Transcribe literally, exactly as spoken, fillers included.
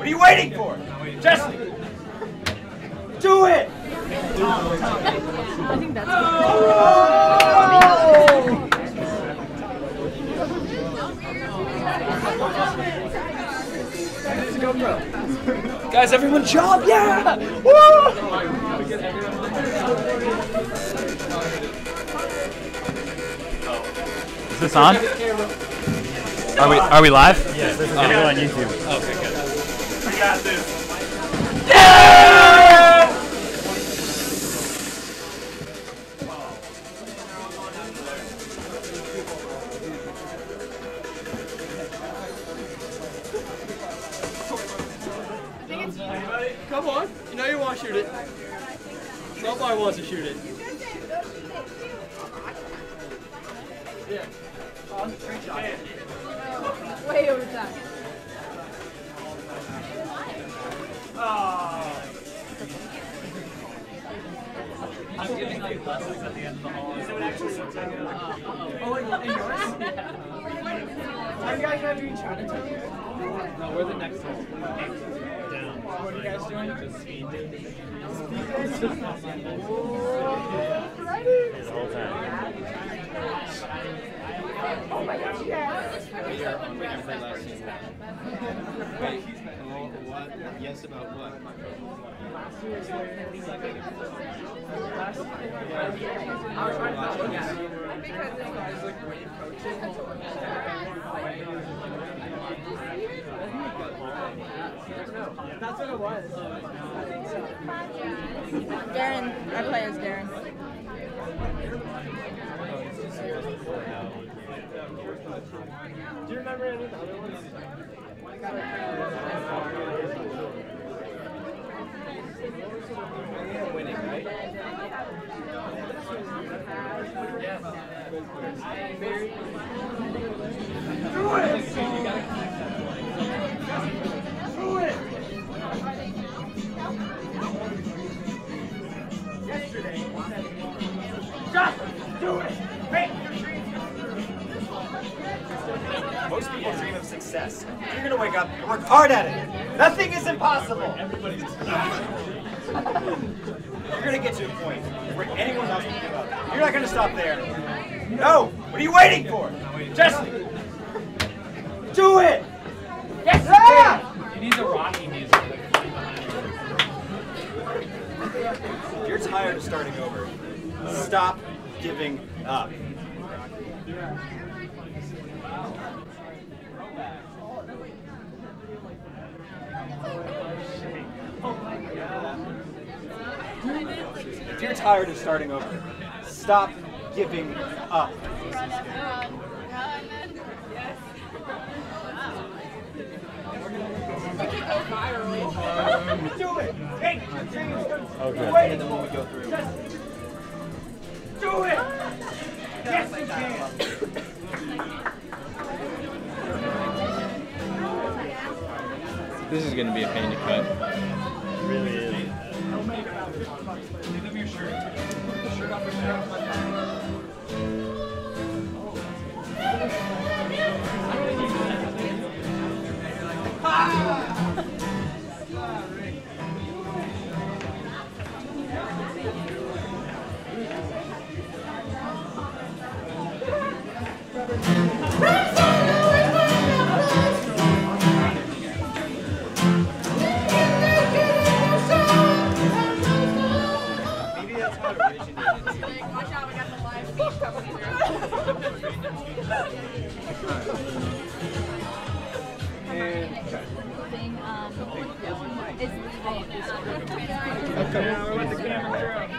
What are you waiting for? Just do it! I think that's good. Guys, everyone jump! Yeah! Woo! Is this on? Are we are we live? Yes, this is oh. going to go on YouTube. Okay, good. I got this. Yeah! Come on, you know you want to shoot it. Somebody wants to shoot it. Yeah. On three shots. way over time. Oh. I'm giving like lessons at the end of the hall. So it actually looks like a... Oh, wait, and yours? Are you guys going to be trying to take it? No, we're the next hole. Down. What are you guys doing? Just speed. The whole time. Oh my gosh, yes! Wait, you're on wait, play last season. Wait, oh, what? Yes, about what? Last year's where last I was trying to find yeah. Because this guy's like great coaching. That's what it was. I think so. Darren, I play as Darren. Do you remember any of the other ones? Winning, right? Yeah. Do it! Do it! Yesterday, just do it! Make your dreams. Most people dream of success. You're gonna wake up and work hard at it. Nothing is impossible. Everybody's You're gonna get to a point where anyone else can give up. You're not gonna stop there. No! What are you waiting for? Just do it! Yes! Yeah! He needs a Rocky music. If you're tired of starting over, stop giving up. If you're tired of starting over, stop giving up. Run, run, run. Yes. Do it! Make your dreams come true. Okay. Wait, And then when we go through, just do it! Yes, you can! This is going to be a pain to cut. It really is. I'll make about fifty bucks. leave them your shirt. Put the shirt up your back. Watch out, we got the live feed coming through. Thing, um, is leaving. Okay, now we're with the camera.